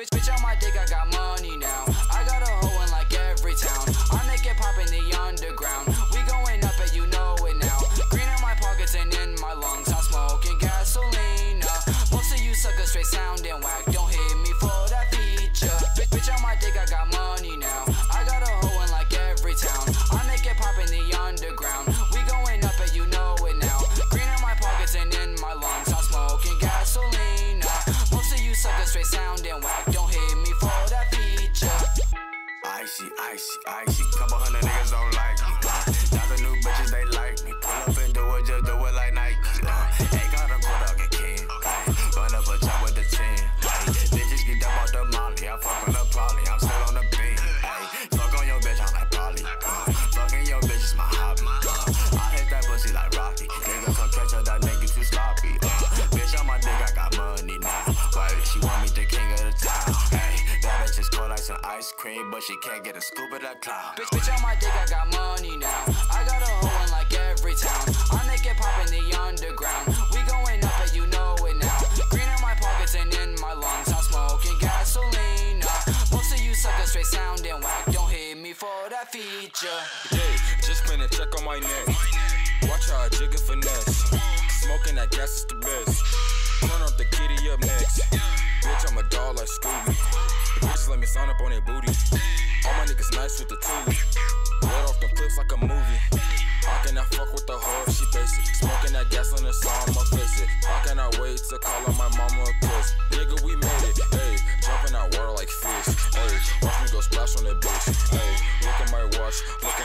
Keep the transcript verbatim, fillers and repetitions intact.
Bitch, bitch on my dick, I got money now. I got a hoe in like every town. I make it pop in the underground. We going up and you know it now. Green in my pockets and in my lungs. I'm smoking gasoline. Most of you suckers straight sounding whack. Don't hit me for that feature. Bitch, bitch on my dick, I got money now. I got a hoe in like every town. I make it pop in the underground. We going up and you know it now. Green in my pockets and in my lungs. I'm smoking gasoline. Most of you suckers straight sounding whack. Don't hit me for that feature. Icy, icy, icy. Couple hundred niggas don't like me. Now the new bitches, they like me. Pull up and do it, just do it like Nike. Uh, ain't got a cool dog and king. Run up a chop with the team. Bitches get up off the molly. I fuck on the poly. I'm still on the beam. Fuck on your bitch, I'm like Polly. Uh, fucking your bitch is my hobby. Uh, I hit that pussy like Rocky. Nigga come catch her, that nigga too sloppy. Uh, bitch on my dick, I got money now. Why she want me the king of the town? Hey, that bitch is cold like some ice cream, but she can't get a scoop of that cloud. Bitch, bitch on my dick, I got money now. I got a hoe in like every town. I make it pop in the underground. We going up and you know it now. Green in my pockets and in my lungs. I'm smoking gasoline. Most of you suckers straight sounding whack. Don't hit me for that feature. Hey, just spin a check on my neck. Watch how I jig it finesse. Smoking that gas is the best. Turn up the kitty up next. Bitch, I'm a dog like Scooby. Bitches let me sign up on their booty. All my niggas nice with the toolie. Let off them clips like a movie. How can I fuck with the hoe if she basic? Smoking that gas on the song, I'ma face it. How can I wait to call on my mama a kiss? Nigga, we made it, ayy. Jumping out water like fish, ayy. Watch me go splash on that bitch, ayy. Look at my watch, look